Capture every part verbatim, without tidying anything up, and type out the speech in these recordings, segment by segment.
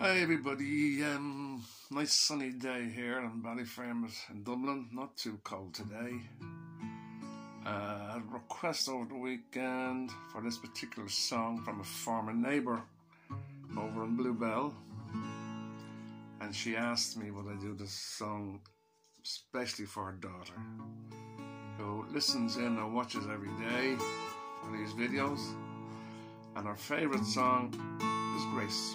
Hi everybody, um, nice sunny day here in Ballyfermot in Dublin, not too cold today. Uh, a request over the weekend for this particular song from a former neighbour over in Bluebell, and she asked me would I do this song especially for her daughter, who listens in and watches every day for these videos, and her favourite song is Grace.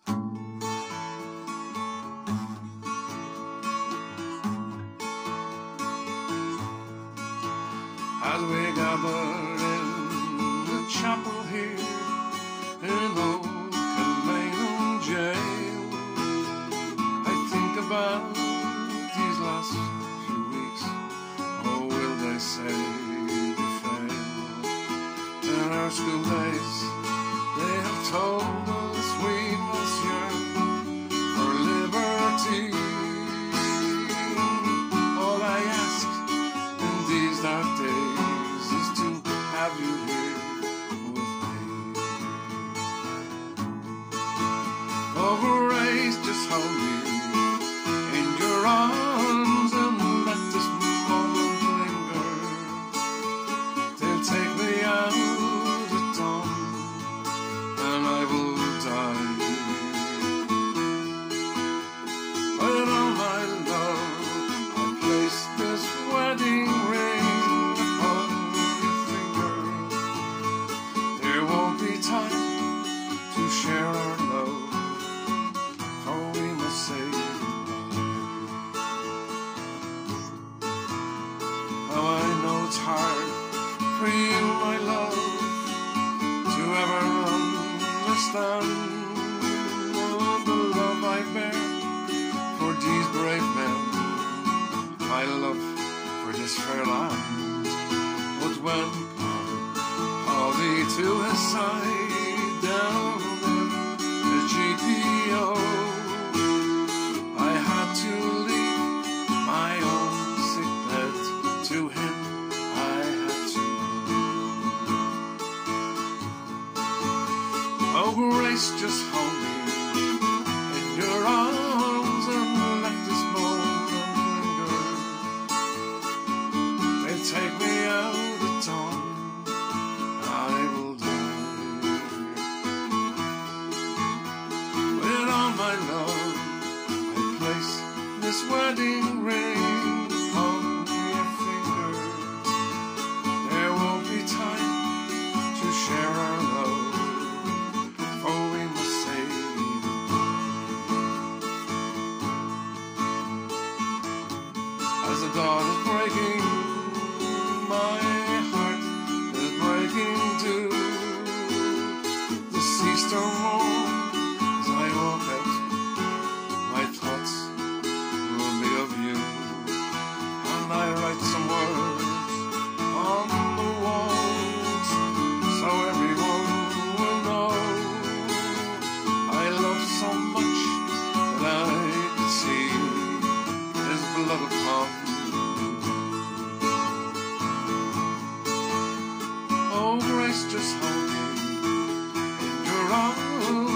As we gather in the chapel here in Old Kilmainham Jail, I think about these last few weeks. Oh, will they say we fail? In our school days, they have told us we must yearn for liberty. All I ask in these dark days is to have you here with me. Oh, Grace, just hold me in your arms and let this moment linger. They'll take me out at dawn and I will die. But oh my love, I place this wedding ring time to share our love, for we must say goodbye. Now I know it's hard for you, my love, to ever understand oh, the love I bear for these brave men, my love for this fair land. But when Polly to his side down in the G P O, I had to leave my own sick bed to him. I had to. Oh, Grace, just hold me in your arms and let this moment linger. They'll take me out at dawn. My love, I place this wedding ring on your finger. There won't be time to share our love, for we must say goodbye. As the dawn is breaking, my heart is breaking too. The sea storm moans as I walk out. My thoughts will be of you, and I write some words on the walls so everyone will know I love so much that I could see his blood upon you. Oh, Grace, just hold me in your arms.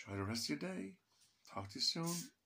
Enjoy the rest of your day. Talk to you soon.